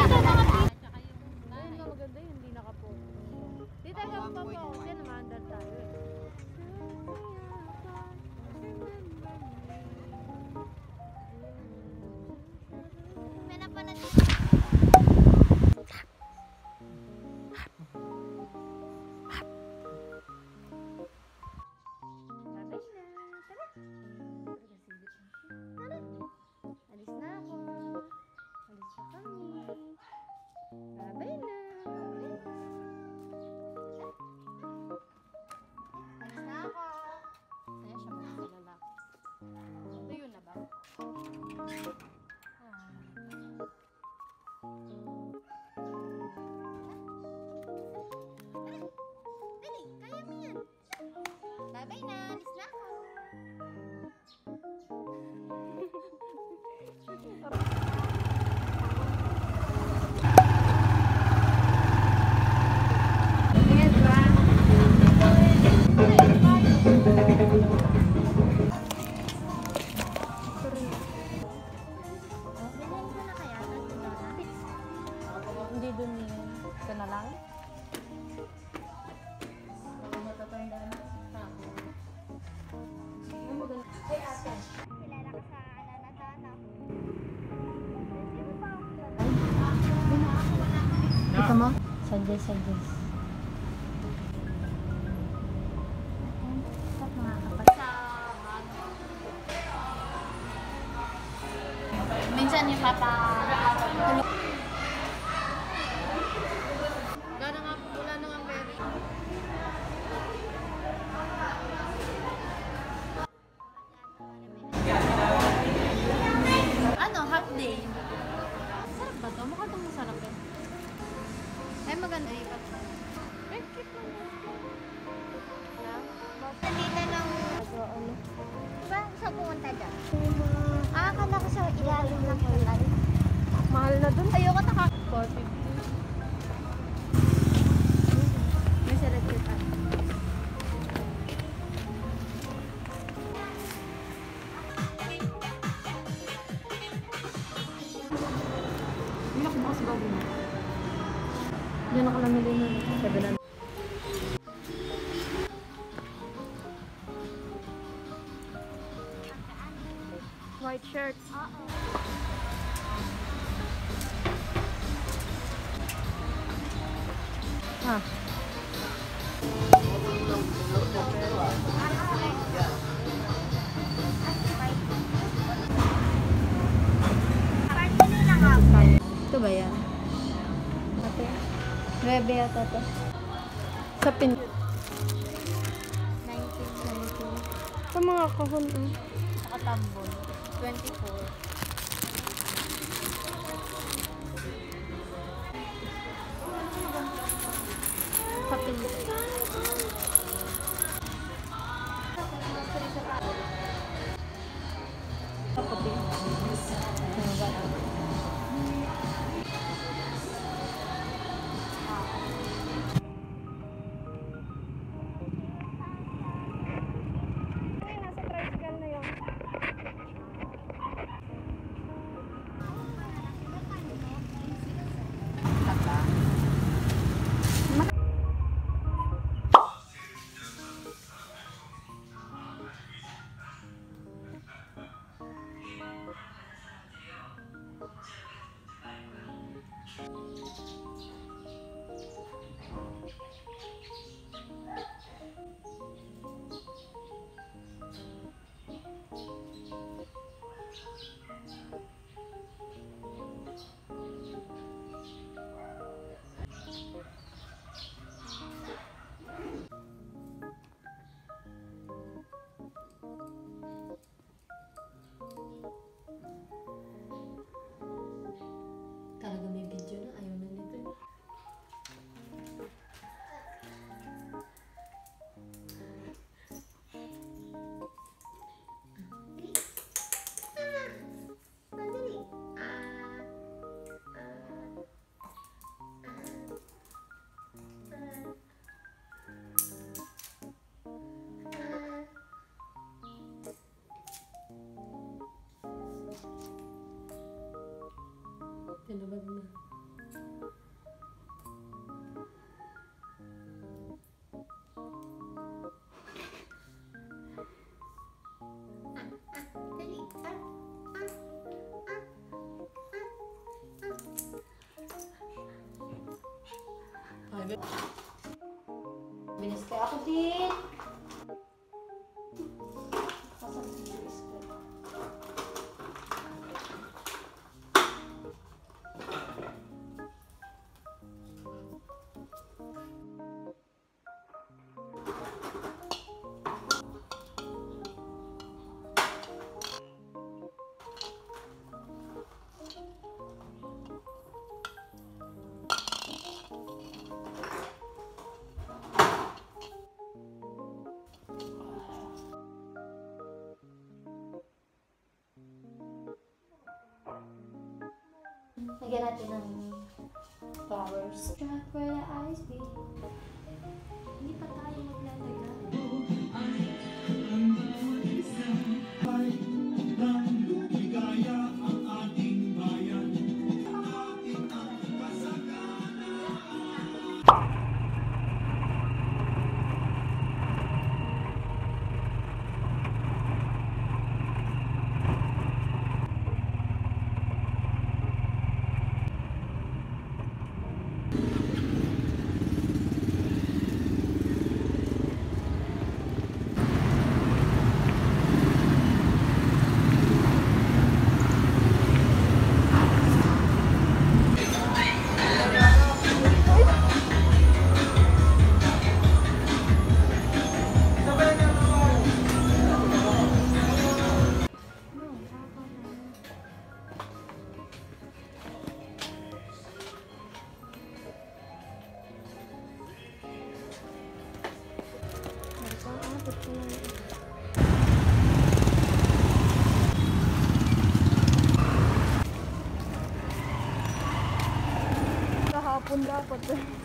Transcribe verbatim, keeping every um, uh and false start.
maganda yun, hindi nakapost. Di tayo pa po, kasi namandal tayo eh. May napanood. Babay na, alis na ako. Hindi dun yun. Ito na lang. Kilala ka sa Ananatana. Ito mo? Suggest, suggest. Minsan yung papa tulog. Wala na nga, wala na nga pera. Ano, half day. Sarap ba ito? Mukha itong masarap eh. Ay, maganda eh. Eh, cute lang yun. Nandito ng... Ano? Diba saan pumunta dyan? Ah, akala ko sa ilalim ng kulay. Mahal na dun. Ayoko naka... four fifty. May selected pa. Hindi ako bukas bago na. Diyan ako namili nun. seven hundred. White shirt. Oo. Ah. Ito ba yan? Ate? Bebe yata to. Sa pin... nineteen, nineteen. Sa mga kahon. Eh. Nakatambol. twenty-four. Sa pin... Sa puti. Ano ba? Talaga may video na. Ayaw na nito. Tinawag na. Binis kaya ako din. Pasang si Chris ko. Lagyan natin ng flowers. Track where the eyes be. Hindi pa tayo maglalagay. Kahapon dapat eh.